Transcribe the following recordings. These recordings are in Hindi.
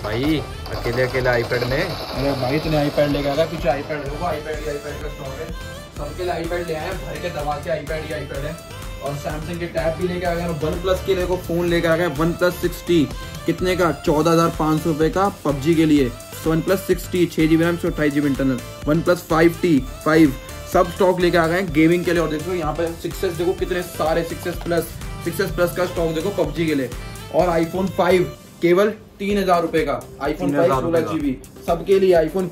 भाई अकेले अकेले आईपैड में। अरे भाई इतने आईपैड लेके आ गया, पीछे आईपैड देखो, आईपैड का स्टॉक है, सबके लिए आईपैड ले आए, भर के दबा के आईपैड ही आईपैड है। और सैमसंग के टैब भी लेके आ गए, वन प्लस के लिए फोन लेके आ गए, वन प्लस 60 कितने का, 14,500 रुपए का पबजी के लिए। One plus 60 6GB RAM 128GB internal, one plus 5T सब स्टॉक लेके आ गए गेमिंग के लिए। और देखो यहाँ पे 6S देखो कितने सारे 6S प्लस का स्टॉक देखो पबजी के लिए। और आईफोन 5 केवल 3,000 रुपए का, आईफोन 5 16GB सबके लिए। आईफोन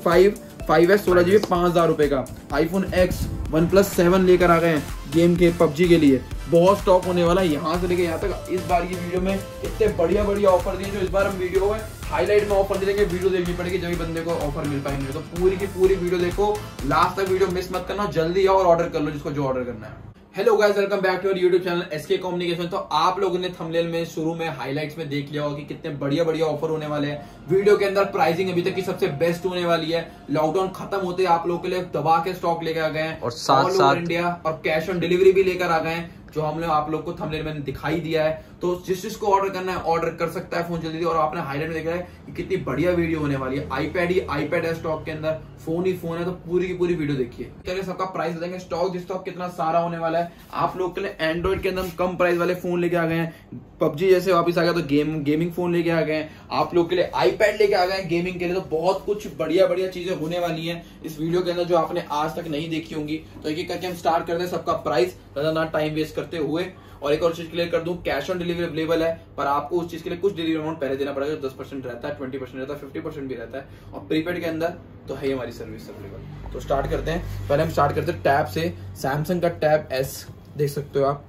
5S 16GB 5,000 रुपए का। आईफोन X OnePlus 7 लेकर आ गए हैं गेम के पबजी के लिए। बहुत स्टॉक होने वाला है यहाँ से लेके यहाँ तक। इस बार की वीडियो में इतने बढ़िया ऑफर दिए जो इस बार हम वीडियो में हाईलाइट में ऑफर दे देंगे। वीडियो देखनी पड़ेगी जब बंदे को ऑफर मिल पाएंगे। तो पूरी की पूरी वीडियो देखो, लास्ट तक वीडियो मिस मत करना, जल्दी आओ और ऑर्डर कर लो जिसको जो ऑर्डर करना है। Hello guys, welcome back to our YouTube channel SK communication. तो आप लोगों ने थंबनेल में शुरू में हाइलाइट्स में देख लिया होगा कि कितने बढ़िया ऑफर होने वाले हैं। वीडियो के अंदर प्राइसिंग अभी तक की सबसे बेस्ट होने वाली है। लॉकडाउन खत्म होते आप लोगों के लिए दबा के स्टॉक लेकर आ गए हैं और साथ इंडिया और कैश ऑन डिलीवरी भी लेकर आ गए हैं, जो हमने आप लोग को थंबनेल में दिखाई दिया है। तो जिसको ऑर्डर करना है ऑर्डर कर सकता है फोन जल्दी। और आपने हाईलाइट में देखा है कि कितनी बढ़िया वीडियो होने वाली है। आईपैड है स्टॉक के अंदर, फोन ही फोन है। तो पूरी की पूरी वीडियो देखिए, क्या सबका प्राइस देंगे, स्टॉक कितना सारा होने वाला है। आप लोग के लिए एंड्रॉइड के अंदर कम प्राइस वाले फोन लेके आ गए हैं। पबजी जैसे वापस आ गया तो गेमिंग फोन लेके आ गए। आप लोग के लिए आईपैड लेके आ गए गेमिंग के लिए। तो बहुत कुछ बढ़िया चीजें होने वाली है इस वीडियो के अंदर जो आपने आज तक नहीं देखी होंगी। तो एक एक करके हम स्टार्ट करते हैं सबका प्राइस, ज्यादा ना टाइम वेस्ट करते हुए। और एक और चीज क्लियर कर दूं, कैश ऑन डिलीवरी अवेलेबल है, पर आपको उस चीज के लिए कुछ डिलीवरी अमाउंट पहले देना पड़ेगा। 10% रहता है, 20% रहता है, 50% भी रहता है। और प्रीपेड के अंदर तो है हमारी सर्विस अवेलेबल। तो स्टार्ट करते हैं। पहले हम स्टार्ट करते हैं टैब से। सैमसंग का टैब S देख सकते हो आप,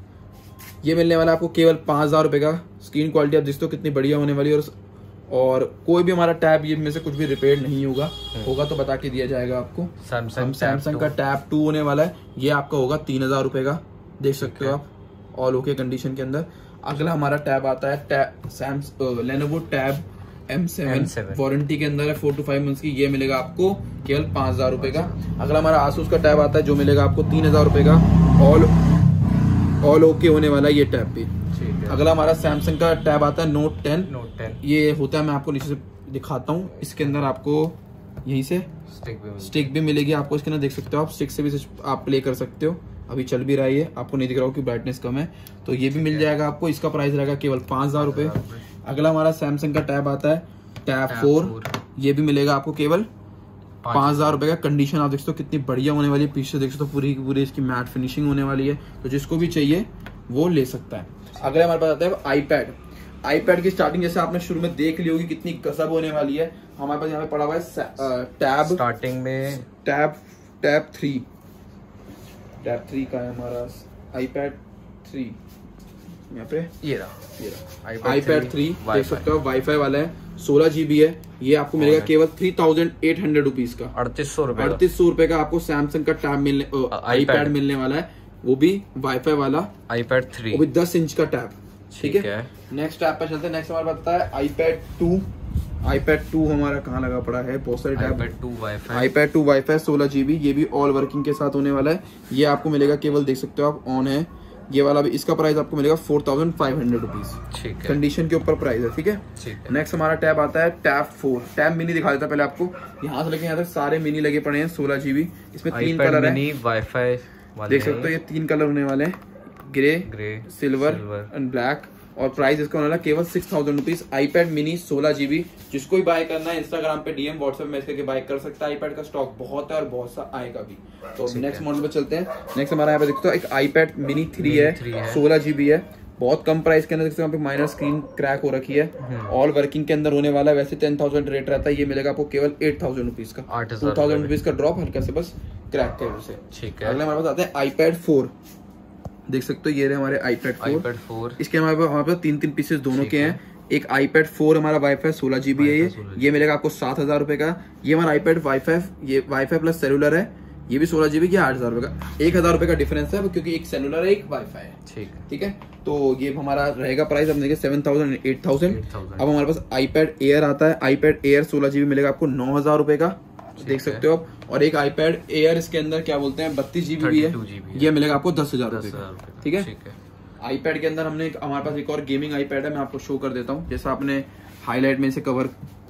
ये मिलने वाला है आपको केवल 5,000 रुपए का। स्क्रीन क्वालिटी आप देखते हो कितनी बढ़िया होने वाली है। और कोई भी हमारा टैब ये में से कुछ भी रिपेयर नहीं होगा तो बता के दिया जाएगा आपको। सैमसंग का टैब 2 होने वाला है, ये आपका होगा 3,000 रुपए का, देख सकते हो आप, ऑल ओके कंडीशन के अंदर। अगला हमारा टैब आता है लेनोवो टैब M7 वारंटी के अंदर है, 4 to 5 मंथ्स की। ये मिलेगा आपको केवल 5,000 रुपए का। अगला हमारा आसूस का टैब आता है जो मिलेगा आपको 3,000 रुपए का, ऑल ओके होने वाला है ये टैब भी। अगला हमारा सैमसंग का टैब आता है नोट 10। ये होता है, मैं आपको नीचे से दिखाता हूँ। इसके अंदर आपको यहीं से स्टिक भी मिलेगी आपको इसके अंदर, देख सकते हो आप। स्टिक से भी आप प्ले कर सकते हो। अभी चल भी रहा है, ये आपको नहीं दिख रहा हो कि ब्राइटनेस कम है। तो ये भी मिल जाएगा आपको। इसका प्राइस रहेगा केवल 5,000 रुपए। अगला हमारा सैमसंग का टैब आता है टैब 4, ये भी मिलेगा आपको केवल 5,000 रुपए का। कंडीशन आप देख सकते हो कितनी बढ़िया होने वाली है। पीछे देख सकते हो पूरी की पूरी इसकी मैट फिनिशिंग होने वाली है। तो जिसको भी चाहिए वो ले सकता है। अगला हमारे पास आता है आईपैड की स्टार्टिंग जैसे आपने शुरू में देख ली होगी कितनी कसब होने वाली है। हमारे पास यहाँ पे पड़ा हुआ है टैब स्टार्टिंग में टैब 3 का है हमारा आईपैड 3। यहाँ पे ये रहा आईपैड 3 देख सकते हो, वाईफाई वाला है, 16GB है। ये आपको मिलेगा केवल 3,800 रुपीज का, 3800 रुपए का। आपको सैमसंग का टैब आईपैड मिलने वाला है, वो भी वाईफाई वाला आईपैड 3, वो भी 10 इंच का टैब। ठीक है, नेक्स्ट टैब पे चलते हैं। नेक्स्ट हमारा बताता है आईपैड 2 हमारा कहाँ लगा पड़ा है, बहुत सारे टैब। आईपैड 2 वाईफाई 16GB, ये भी ऑल वर्किंग के साथ होने वाला है। ये आपको मिलेगा केवल, देख सकते हो आप, ऑन है ये वाला भी। इसका प्राइस आपको मिलेगा 4,500 रुपीज, कंडीशन के ऊपर प्राइस है। ठीक है, नेक्स्ट हमारा टैब आता है टैब 4। टैब मिनी दिखा देता पहले आपको। यहाँ से लेके यहाँ तक सारे मिनी लगे पड़े हैं, 16GB। इसमें 3 कलर है, वाईफाई देख सकते हो। ये 3 कलर होने वाले हैं, ग्रे, सिल्वर एंड ब्लैक। और प्राइस इसका होने वाला केवल 6,000 रुपीज। IPad mini 16GB। जिसको भी बाय करना है इंस्टाग्राम पे DM व्हाट्सएप मैसेज करके बाय कर सकता है। आईपैड का स्टॉक बहुत है और बहुत सा आएगा भी। तो नेक्स्ट मॉडल पे चलते हैं। नेक्स्ट हमारा यहाँ पे देखते हो एक आईपैड मिनी 3 है, 16GB है, बहुत कम प्राइस के अंदर। देखते हो यहाँ पे माइनर स्क्रीन क्रैक हो रखी है, ऑल वर्किंग के अंदर होने वाला है। वैसे 10,000 रेट रहता है, ये मिलेगा आपको केवल 8,000 रुपीज का, 2,000 रुपीज का ड्रॉप हल्का से बस क्रैक के वजह से। अगले हमारे पास आते हैं आईपैड 4, देख सकते हो ये रहे हमारे आईपैड 4। इसके हमारे पास 3 पीसेस दोनों के हैं। एक आईपैड 4 हमारा वाईफाई 16GB है, ये मिलेगा आपको 7,000 रुपए का। ये हमारा आईपैड वाईफाई प्लस सेलुलर है, ये भी 16GB की 8,000 रुपए का। 1,000 रुपए का डिफरेंस है क्योंकि एक सेलुलर है एक वाईफाई है। ठीक है, तो ये हमारा रहेगा प्राइस अपने 7,000 8,000। अब हमारे पास आईपैड एयर आता है। आईपैड एयर 16GB मिलेगा आपको 9,000 रुपए का, देख सकते हो आप। और एक आईपैड एयर इसके अंदर क्या बोलते हैं 32GB भी है, ये मिलेगा आपको 10,000 रुपए का। ठीक है, आईपैड के अंदर हमारे पास एक और गेमिंग आईपैड है, मैं आपको शो कर देता हूँ। जैसा आपने हाईलाइट में इसे कवर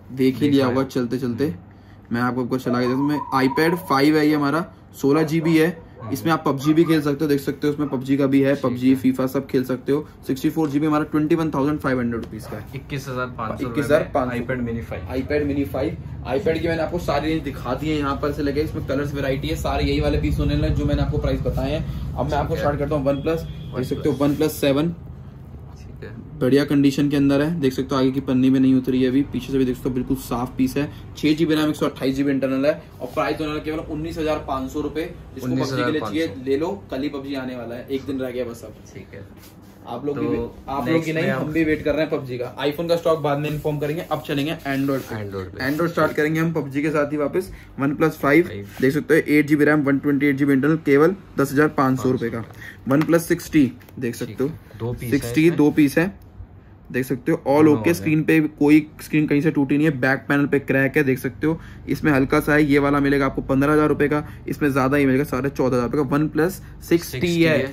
देख ही लिया होगा चलते चलते। मैं आपको चला के देता हूँ। iPad 5 है ये हमारा, 16 GB है। इसमें आप PUBG भी खेल सकते हो, देख सकते हो उसमें PUBG का भी है, PUBG FIFA सब खेल सकते हो। 64 GB हमारा 21,500 रुपीज का है, 21,500 iPad mini 5। iPad की मैंने आपको सारी रेंज दिखा दी है यहाँ पर से लेके, इसमें कलर्स वैरायटी है, सारे यही वाले पीस होने लगे जो मैंने आपको प्राइस बताए हैं। अब मैं आपको स्टार्ट करता हूँ OnePlus, देख सकते हो OnePlus 7 बढ़िया कंडीशन के अंदर है, देख सकते हो आगे की पन्नी में नहीं उतरी है अभी, पीछे से भी देख सकते हो बिल्कुल साफ पीस है। 6 GB रैम 128 GB इंटरनल है और प्राइस होने वाला केवल 19,500 रुपए। जिसको PUBG के लिए चाहिए ले लो, कल ही PUBG आने वाला है, एक दिन रह गया बस अब। ठीक है, आप लोग की नहीं, हम भी वेट कर रहे हैं PUBG का। आईफोन का स्टॉक बाद में इन्फॉर्म करेंगे, अब चलेंगे एंड्रॉइड स्टार्ट करेंगे हम PUBG के साथ ही वापस। OnePlus 5 देख सकते हो 8 GB रैम 128 GB इंटरनल, केवल 10,500 रुपए का। OnePlus 60 देख सकते हो 60 2 पीस है, देख सकते हो ऑल ओके। स्क्रीन पे कोई स्क्रीन कहीं से टूटी नहीं है, बैक पैनल पे क्रैक है, देख सकते हो। इसमें हल्का सा है, ये वाला मिलेगा आपको 15,000 रुपए का, इसमें ज्यादा ही मिलेगा 14,500 रुपए का। OnePlus 60 है,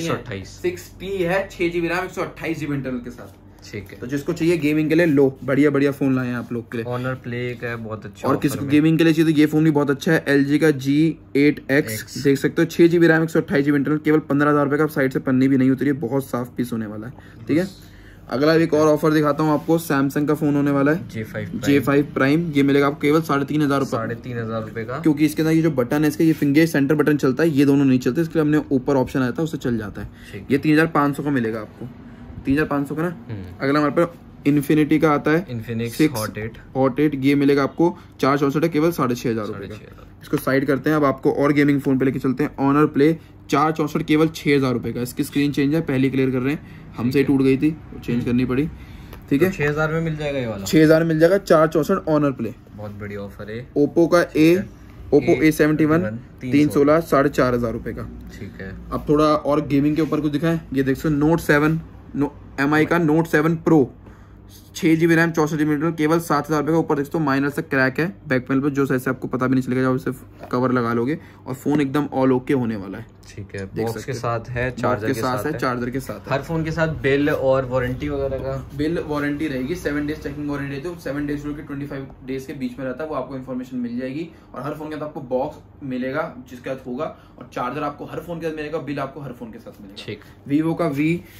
60 है 6 GB रैम 128 GB इंटरनल के साथ। ठीक है, तो जिसको चाहिए गेमिंग के लिए लो, बढ़िया फोन लाए हैं आप लोग के लिए। Honor Play का है, बहुत अच्छा। और किसी को गेमिंग के लिए चाहिए तो ये फोन भी बहुत अच्छा है, LG का G8X देख सकते हो 6 GB रैम 128 GB इंटरनल, केवल 15,000 रुपए का। साइड से पन्नी भी नहीं उतरी है, बहुत साफ पीस होने वाला है। ठीक है, अगला एक और ऑफर दिखाता हूँ आपको, सैमसंग का फोन होने वाला है J5 प्राइम। ये मिलेगा आपको केवल 3,500 रुपए, 3,500 रुपए का। क्योंकि इसके अंदर ये जो बटन है इसका, ये फिंगर सेंटर बटन चलता है, ये दोनों नहीं चलते, इसके लिए हमने ऊपर ऑप्शन आया था उससे चल जाता है। ये 3,500 का मिलेगा आपको, 3,500 का ना। अगला हमारे पास इन्फिनिटी का आता है, इन्फिनिक्स हॉट 8, ये मिलेगा आपको 464 है, केवल 6,500 रुपए का। इसको साइड करते हैं, अब आपको और गेमिंग फोन पे लेके चलते हैं। Honor Play 464 केवल 6,000 रुपए का। इसकी स्क्रीन चेंज है, पहले क्लियर कर रहे हैं, हमसे टूट गई थी, चेंज करनी पड़ी। ठीक है, 6,000 में मिल जाएगा ये वाला, 6,000 में मिल जाएगा 464 Honor Play। बहुत बढ़िया ऑफर है। ओप्पो का Oppo A71 316 4,500 रुपए का। ठीक है, अब थोड़ा और गेमिंग के ऊपर कुछ दिखाएं, ये देख सकते Note 7 MI का Note 7 Pro 6 GB RAM 64 GB internal, केवल 7,000 रुपए का। ऊपर देख सकते हो माइनर से क्रैक है बैक पैनल पर, जो ऐसे आपको पता भी नहीं चलेगा जब सिर्फ कवर लगा लोगे। और फोन एकदम ऑल ओके होने वाला है। ठीक है, बॉक्स के साथ है, चार्जर के साथ है, चार्जर के साथ है। हर फोन के साथ बिल और वारंटी वगैरह का, बिल वारंटी रहेगी, 7 डेज चेकिंग वारंटी रहती है, 7 डेज के 25 डेज के बीच में रहता है, वो आपको इन्फॉर्मेशन मिल जाएगी। और हर फोन के साथ आपको बॉक्स मिलेगा जिसके साथ होगा, और चार्जर आपको हर फोन के साथ मिलेगा, बिल आपको हर फोन के साथ मिलेगा। ठीक, वीवो का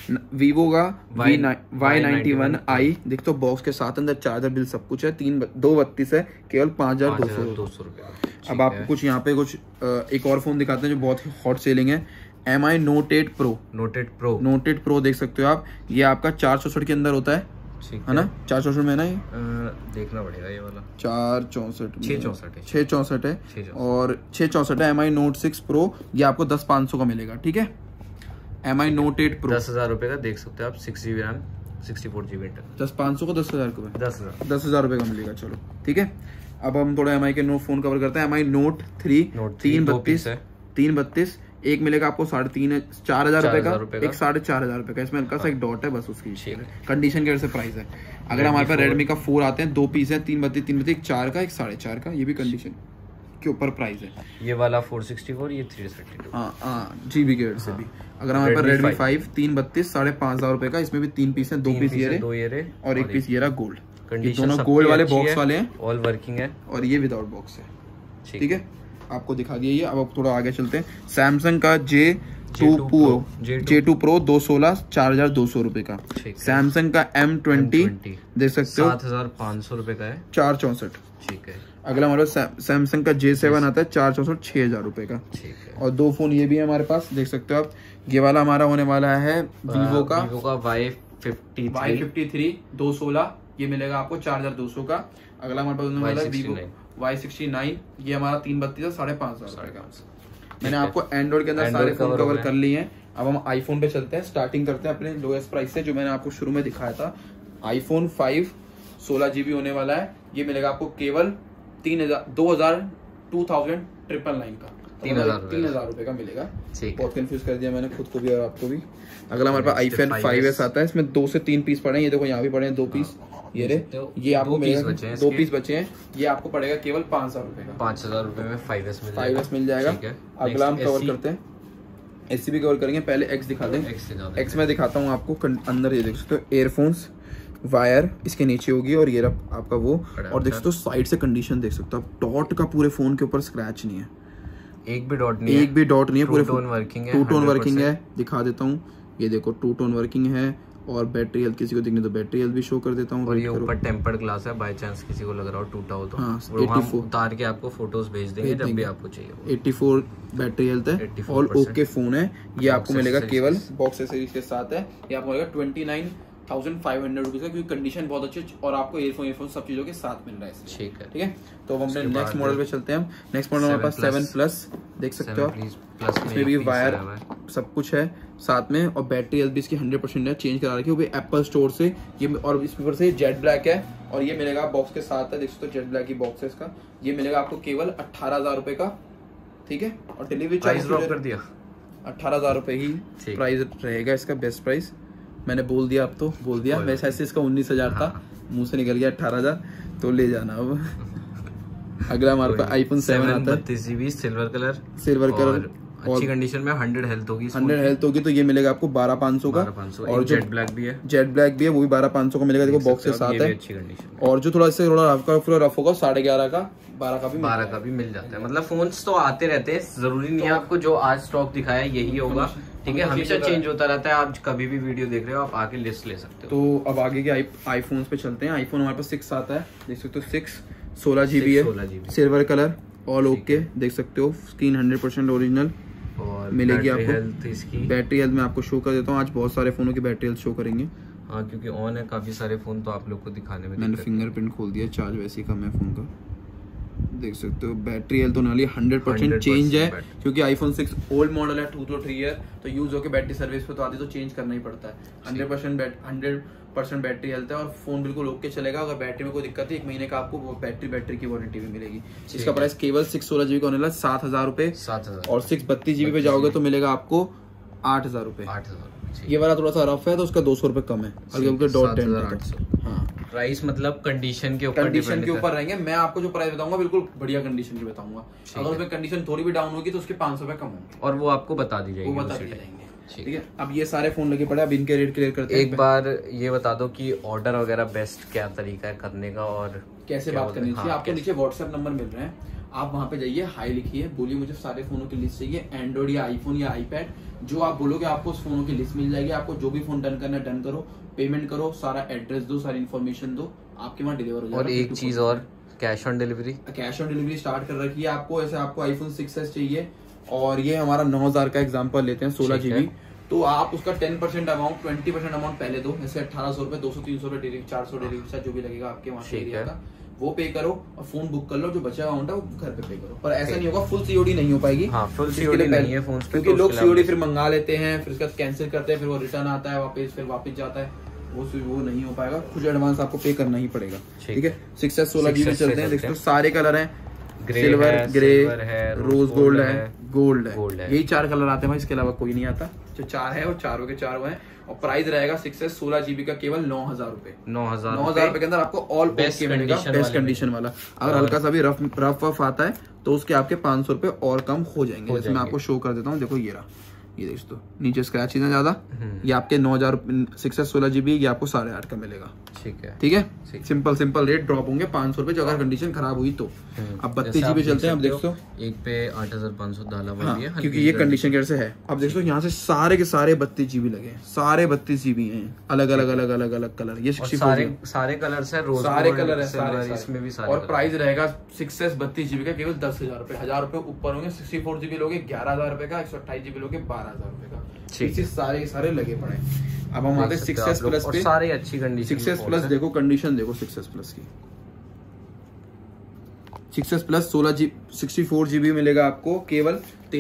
Y91i देख तो बॉक्स के साथ अंदर चार्जर बिल सब कुछ है, 232 है, केवल 5,200 रुपए। अब आपको कुछ यहाँ पे कुछ एक और फोन दिखाते हैं जो बहुत हॉट सेलिंग है, MI Note 8 Pro देख सकते हो आप। ये आपका 464 के अंदर होता है, है ना, 464 में ना, ये देखना पड़ेगा ये वाला 664 है और 664 है। MI Note 6 Pro ये आपको 10,500 का मिलेगा। ठीक है, MI Note 8 Pro 10,000 रुपए का, देख सकते हो आप, 6 GB रैम 64 GB इंटरनल, 10,500 को 10,000 को 10,000 रुपए का मिलेगा। चलो ठीक है, अब हम थोड़ा MI के नोट फोन कवर करते हैं। MI Note 3 332 एक मिलेगा आपको 4,500 रुपए का, एक 4,500 रुपए का। इसमें हल्का सा एक डॉट है बस, उसकी कंडीशन के वजह से प्राइस है। अगर हमारे पास Redmi का 4 आते हैं, 2 पीस है, 332 एक 4 का, एक 4,500 का, ये भी कंडीशन के ऊपर प्राइस है। ये वाला 464, ये 332, हाँ GB के से भी। अगर हमारे पास Redmi 5 332 5,500 रुपए का, इसमें भी 3 पीस है, 2 पीस ये रहे और एक पीस ये रहा गोल्ड। ये दोनों गोल्ड वाले बॉक्स वाले हैं, ऑल वर्किंग है, और ये विदाउट बॉक्स है। ठीक है, आपको दिखा दिया ये। अब थोड़ा आगे चलते हैं। सैमसंग का J2 Pro 216 4,200 रुपए का। सैमसंग का M20 देख सकते हो 7,500 रुपए का है, 464। ठीक है, अगला हमारे पास सैमसंग का J7 आता है 464 6,000 रुपए का। ठीक है, और 2 फोन ये भी है हमारे पास, देख सकते हो आप। ये वाला हमारा होने वाला है वीवो का Y53 216, ये मिलेगा आपको 4,200 का। अगला हमारे पास होने वाला है वीवो Y69, ये हमारा 332 5,500 रुपए का। मैंने आपको एंड्रॉइड के अंदर सारे फोन कवर कर लिए हैं। अब हम आईफोन पे चलते हैं, स्टार्टिंग करते हैं अपने लोएस्ट प्राइस से, जो मैंने आपको शुरू में दिखाया था। iPhone 5 16 GB होने वाला है, ये मिलेगा आपको केवल 2,999 का, 3,000 रुपए का मिलेगा। बहुत कंफ्यूज कर दिया मैंने खुद को भी और आपको भी। अगला हमारे पास iPhone 5s आता है, इसमें 2 से 3 पीस पड़े हैं, ये देखो यहाँ भी पड़े हैं 2 पीस, ये रहे, ये आपको मिलेगा 2 पीस बचे हैं, ये आपको पड़ेगा केवल 5,000 रुपए का। 5,000 रुपए में 5s मिल जाएगा। अगला हम कवर करते हैं, SC भी कवर करेंगे, पहले X दिखा दें। X में दिखाता हूँ आपको अंदर, ये देख सकते हो एयरफोन्स वायर इसके नीचे होगी और ये रहा आपका वो। और देख सकते हो साइड से कंडीशन देख सकते हो आप, डॉट का पूरे फोन के ऊपर स्क्रैच नहीं है, एक भी डॉट नहीं है, एक भी डॉट नहीं है, पूरे टोन वर्किंग है, टू टोन वर्किंग है। दिखा देता हूँ, ये देखो टू टोन वर्किंग है। और बैटरी हेल्थ किसी को दिखनी तो बैटरी हेल्थ भी शो कर देता हूँ। और ये ऊपर टेम्पर्ड ग्लास है, बाय चांस किसी को लग रहा हो टूटा हो तो हाँ, हम उतार के आपको फोटोज भेज देंगे जब भी आपको चाहिए। 84 बैटरी हेल्थ है, ऑल ओके फोन है। ये आपको मिलेगा केवल बॉक्स एक्सेसरीज के साथ है। ये आपको मिलेगा 29,500 रुपीज का, क्योंकि कंडीशन बहुत अच्छी है और आपको ईयरफोन सब चीजों के साथ मिल रहा है। ठीक है, ठीक है। तो हम अपने नेक्स्ट मॉडल पे चलते हैं। हम नेक्स्ट मॉडल हमारे पास 7 प्लस देख सकते हो आप, इसमें भी वायर सब कुछ है साथ में। और बैटरी हेल्थ भी इसकी 100% है, चेंज करा रखी है वो भी एप्पल स्टोर से। ये और इस पेपर से जेट ब्लैक है और ये मिलेगा बॉक्स के साथ है। देख सकते हो जेट ब्लैक की बॉक्स है इसका। ये मिलेगा आपको केवल 18,000 रुपए का, ठीक है। और डिलीवरी चार्ज ड्रॉप कर दिया, 18,000 रुपए ही प्राइस रहेगा इसका, बेस्ट प्राइस। मैंने बोल दिया, अब तो बोल दिया। वैसे ऐसे इसका 19,000 था, मुंह से निकल गया 18,000, तो ले जाना अब। अगला हमारे पास iPhone 7 आता है, 32 GB सिल्वर कलर अच्छी कंडीशन में, 100 हेल्थ होगी, 100 हेल्थ होगी। तो ये मिलेगा आपको 12,500 का। और जेट ब्लैक भी है, जेट ब्लैक भी है, वो भी 12,500 का मिलेगा। देखो बॉक्स के साथ है। और जो थोड़ा सा रफ होगा 11.5 का, 12 का भी मिल जाता है। मतलब फोन्स तो आते रहते हैं, जरूरी नहीं है आपको जो आज स्टॉक दिखाया यही होगा, ठीक है। हमेशा चेंज होता रहता है। आप कभी भी वीडियो देख रहे हो, आप आके लिस्ट ले सकते हो। तो अब आगे के आईफोन्स पे चलते हैं। आईफोन हमारे पास 6 आता है, देख सकते हो 6 16 GB है, सिल्वर कलर, ऑल ओके, देख सकते हो। स्क्रीन 100% ओरिजिनल और मिलेगी आपको। इसकी बैटरी हेल्थ मैं आपको शो कर देता हूँ। आज बहुत सारे फोनों की बैटरी हेल्थ शो करेंगे, हाँ, क्योंकि ऑन है काफी सारे फोन, तो आप लोग को दिखाने में मैंने फिंगरप्रिंट खोल दिया। चार्ज वैसे ही कम है फोन का, देख सकते हो। बैटरी हेल्थ होने वाली 100% चेंज है, क्योंकि आईफोन 6 ओल्ड मॉडल है, 2 to 3 ईयर, तो यूज होकर बैटरी सर्विस पे तो आती तो चेंज करना ही पड़ता है। 100% बैटरी हेल्थ है और फोन बिल्कुल ओके चलेगा। अगर बैटरी में कोई दिक्कत है 1 महीने का आपको बैटरी की वारंटी भी मिलेगी। इसका प्राइस केवल 6 16 GB का होने वाला 7,000 रुपए। और 6 32 GB पे जाओगे तो मिलेगा आपको 8,000 रुपए। ये वाला थोड़ा सा रफ है तो उसका 200 रुपए कम है, डॉट 10। हाँ, प्राइस मतलब कंडीशन के ऊपर रहेंगे। मैं आपको जो प्राइस बताऊंगा बिल्कुल बढ़िया कंडीशन की बताऊंगा। अगर उसमें कंडीशन थोड़ी भी डाउन होगी तो उसके 500 रुपए कम होंगे, और वो आपको बता दी जाएगी, वो बता दी जाएंगे। ठीक है, अब ये सारे फोन लगे पड़े, अब इनके रेट क्लियर करते हैं। एक बार ये बता दो कि ऑर्डर वगैरह बेस्ट क्या तरीका है करने का और कैसे बात करनी चाहिए। आपको नीचे व्हाट्सएप नंबर मिल रहे हैं, आप वहाँ पे जाइए, हाई लिखिए, बोलिए मुझे सारे फोनों की लिस्ट चाहिए, एंड्रॉइड या आईफोन या आईपैड, जो आप बोलोगे आपको उस फोनों की लिस्ट मिल जाएगी। आपको जो भी फोन डन करना है डन करो, पेमेंट करो, सारा एड्रेस दो, सारी इन्फॉर्मेशन दो, आपके वहाँ डिलीवर हो जाएगा। और एक चीज और, कैश ऑन डिलीवरी स्टार्ट कर रखी है आपको। ऐसे आपको आईफोन 6s चाहिए और ये हमारा 9,000 का एग्जाम्पल लेते हैं, 16 GB, तो आप उसका 10% अमाउंट 20% अमाउंट पहले दो, जैसे 1,800 रुपए, 200-300 रुपए डिलीवरी, 400 डिलीवरी चार्ज जो भी लगेगा आपके वहाँ से एरिया का, वो पे करो और फोन बुक कर लो। जो बचा अमाउंट है वो घर पे करो। पर ऐसा नहीं होगा, फुल सीओडी नहीं हो पाएगी। हाँ, फुल सीओडी नहीं है फोन पे, क्योंकि लोग सीओडी फिर मंगा लेते हैं, फिर उसका कैंसिल करते हैं, फिर वो रिटर्न आता है वापस, फिर वापस जाता है, वो नहीं हो पाएगा। कुछ एडवांस आपको पे करना ही पड़ेगा। ठीक है, 6s 16 GB चलते हैं। देखो सारे कलर हैं, सिल्वर, ग्रे, रोज गोल्ड है, गोल्ड है, यही 4 कलर आते हैं भाई, इसके अलावा कोई नहीं आता। जो 4 है वो चारों के चारों हैं। और प्राइस रहेगा 6s 16 GB का केवल 9,000 रुपए। 9,000 रुपए के अंदर आपको ऑल ओके मिलेगा, बेस्ट कंडीशन वाला। अगर हल्का सा भी रफ आता है तो उसके आपके 500 रुपए और कम हो जाएंगे। जैसे मैं आपको शो कर देता हूँ, देखो ये रहा, ये देख दो, नीचे स्क्रैच इतना ज्यादा, ये आपके 9,000 6s 16 GB, ये आपको 8,500 का मिलेगा। ठीक है, सिंपल रेट ड्रॉप होंगे 500 रुपए, जो अगर कंडीशन खराब हुई तो। अब 32 GB चलते हैं। अब देखो एक पे 8,500 डाला हुआ है, क्योंकि ये कंडीशन कैसे है। अब देखो यहाँ से सारे के सारे 32 GB लगे हैं, सारे 32 GB हैं, अलग अलग कलर। ये सारे कलर्स है, सारे कलर है, सारे इसमें भी सारे। और प्राइस रहेगा 6s 32 GB का केवल 10,000 रुपए, 1,000 रुपए ऊपर होंगे। 64 GB लोगे 11,000 रुपए का, 128 GB लोगे 12,000 रुपए का। सारे लगे पड़े। अब हम आते 6s प्लस पे, सारे अच्छी कंडीशन। 6s प्लस देखो, कंडीशन देखो 6s प्लस की। 6s प्लस 64 GB मिलेगा आपको केवल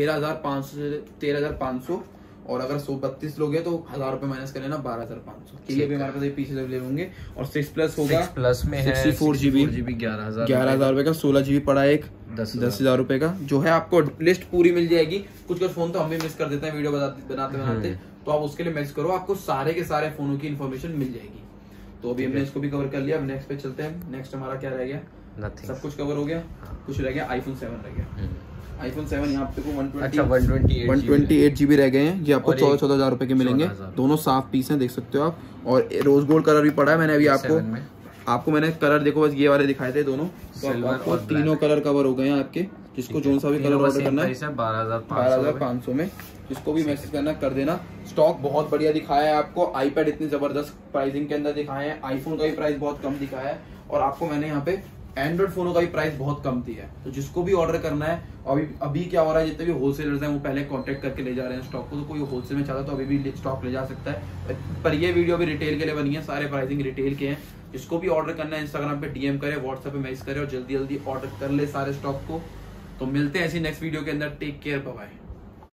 13,500। और अगर 132 लोगे तो 1,000 रुपए माइनस कर लेना, 12,500 के लिए भी हमारे पास पीछे ले होंगे। और 6 प्लस होगा, 6 प्लस में 64 GB 11,000 रुपए का, 16 GB पड़ा एक 10,000 रुपए का। जो है आपको लिस्ट पूरी मिल जाएगी। कुछ फोन तो हम भी मिस कर देते हैं वीडियो बनाते, तो आप उसके लिए मैच करो, आपको सारे के सारे फोनों की इन्फॉर्मेशन मिल जाएगी। तो अभी हमने इसको भी कवर कर लिया। अब नेक्स्ट पे चलते हैं। नेक्स्ट हमारा क्या रह गया? सब कुछ कवर हो गया, कुछ रह गया, iPhone 7 रह गया। iPhone 7 यहाँ पे को 128 GB रह गए हैं। ये आपको 14,000 रुपए के मिलेंगे। दोनों साफ पीस हैं, देख सकते हो आप। और रोज गोल्ड कलर भी पड़ा है। मैंने अभी आपको मैंने कलर देखो बस ये वाले दिखाए थे दोनों, तो आपको तीनों कलर कवर हो गए हैं आपके। जिसको जो सा भी कलर ऑर्डर करना है 12,500 में, जिसको भी मैसेज करना कर देना। स्टॉक बहुत बढ़िया दिखाया है आपको। आईपैड इतनी जबरदस्त प्राइसिंग के अंदर दिखाए हैं। आईफोन का भी प्राइस बहुत कम दिखाया है और आपको मैंने यहाँ पे एंड्रॉइड फोनों का भी प्राइस बहुत कम दिया है। तो जिसको भी ऑर्डर करना है, अभी क्या हो रहा है, जितने भी होलसेलर्स हैं वो पहले कांटेक्ट करके ले जा रहे हैं स्टॉक को। तो कोई होलसेल में चाहता तो अभी भी स्टॉक ले जा सकता है। पर ये वीडियो भी रिटेल के लिए बनी है, सारे प्राइसिंग रिटेल के हैं। जिसको भी ऑर्डर करना है इंस्टाग्राम पे डीएम करे, व्हाट्सएप पे मैसेज करे और जल्दी जल्दी ऑर्डर कर ले सारे स्टॉक को। तो मिलते हैं ऐसी नेक्स्ट वीडियो के अंदर। Take care, bye bye.